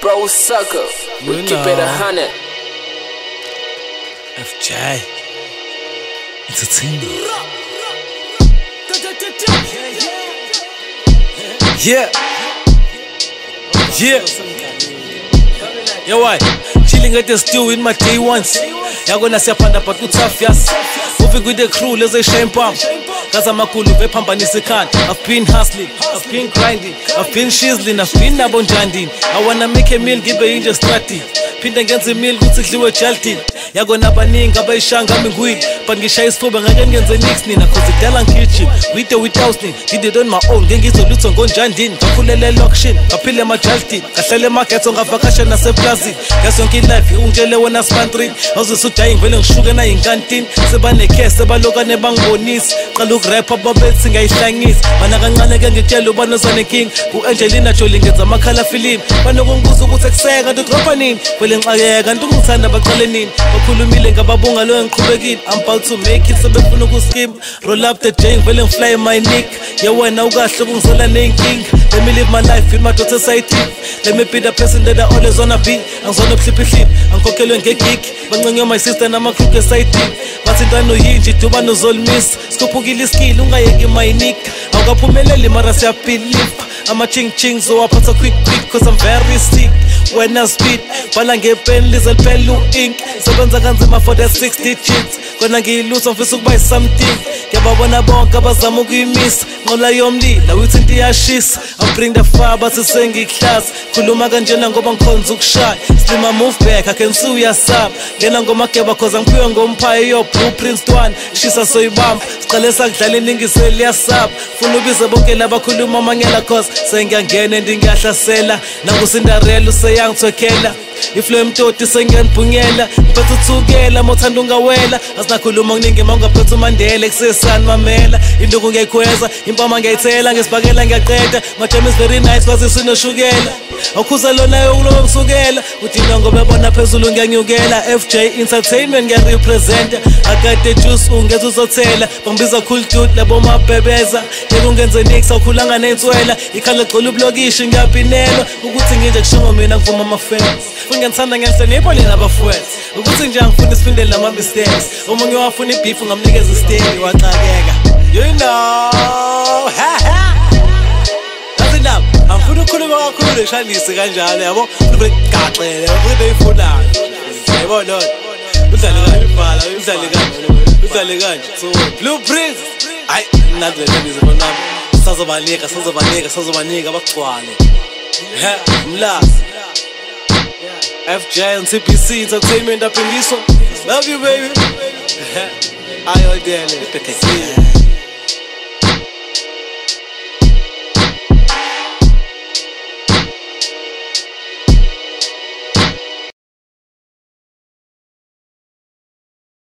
bro sucker. We keep it 100. FJ Entertainment. Yeah. Yo, why? Chilling at the stew in my day ones. You're gonna see a panda but too tough, yes. Moving with the crew, let's say shame bomb. Cause I'm a cool I've been hustling, I've been grinding, I've been shizzling, I've been abonjanding. I wanna make a meal, give a angel strati. Pinda ngenze meal, kuthi kudliwe jaltin. Yakona baningi abayishanga ngwini, but ngishaya isifuba ngake ngenze nix nina cause idala ngigijima. With or without me, did it on my own, ngengizolutho ngonjandini. Ngakhulele lokshin, ngaphile emajaltin, ngahlele emaketho ngavakasha naseplazini. Ngaso yonke life ungitshele wena spantrin. Awuzise udayi ngivele ngishuke nayinkantini. Sebanekhe sebalokane bangibonisi. Qala ukurapha babethi ngayihlangisa. Mana kancane ke ngitshela ubanozane king. Ku-Angelina Jolie ngenza amakhala film. Banokungibuza ukuthi ekuseka ndidropa nini. Vele ngixakeka ntungithanda baqale nini. Bakhulumile ngababunga lo ngiqhubekile. I'm about to make it sebefuna ukuskim. Roll up the J vele ngifly my nick. Yeah wena ukahle kungisola nenkinga. Let me live my life in my daughter's society. Let me be the person that I always wanna be. Angizona ubuhliphi angikhokelwe ngegig. Bancenye my sister namakruke side. Bathi ntwana uyinje duba nozolmisa. Sikhuphukile iskill ungayeki my nick. Awukaphumeleli mara siyabelieve. Ama ching ching zowaphatha quick cause I'm very sick. When I speed, bhala ngepen lizel pelu ink. Sebenza kanzima for the 6 digits. Kona ngiyilusa ngifisa ukuba something. Ngiyababona bonke abazama ukuyimisa. Ngola yomlilo uthi into iyashisa. I bring the fire but sengiklass. Khuluma kanjena ngoba ngikhonza ukushaya. Stima move back I can sue yasab. Ngena ngomakeba cause ngiphiwe ngomphayo yo blueprints 1. Shisa soyibamba. Siqale sakudlala iningiseli yasab. Funa ubize bonke labakhuluma amanyela cause sengiyangena ndingiyahlasela. Nangu Cinderella useyangithwekela. Iflow emtoti sengiyanibhunyela. Ngiphethe uthukela mothanda ungawela. Asinakhuluma okuningi mawungaphethe uMandela ekusesani mamela. Induku ngiyayikhweza, impama ngiyayithela ngesibhakela ngiyaqeda. My is very nice kwazi sinoshukela. Awukhuza lona yokulowo ngisukela. Udina ngoba ebona phezulu ngiyanyukela. FJ Entertainment ngiyarepresenta. I got the juice ungeza uzothela. Bangibiza cool dude labo mabhebeza. Yeke ungenze nix awukhulanga nenswela. Ikhala gcwele ublokishi ngiyaphinelwa. Ukuthi nginje kushingo mina ngivuma ama-fans. Ngiyangithanda ngiyahlonipha nina abafowethu. Ukuthi nje angifuni isifindele lama mistakes. Omunye wafuna ibeef ngamnikeza istay waxakeka. You know. That's enough. Angifuni ukukhuluma kakhulu leshanisi kanjalo yabo. Ufuna gaxele, ufuna ifunayo. Yabona lo. Udlale kanje ibhala, udlale kanje. So blueprints. Ay, nazi ngizibona. Sazobanika abagcwale. Mlazi. FJ and TPC Entertainment up in this one. Love you, baby. I all day.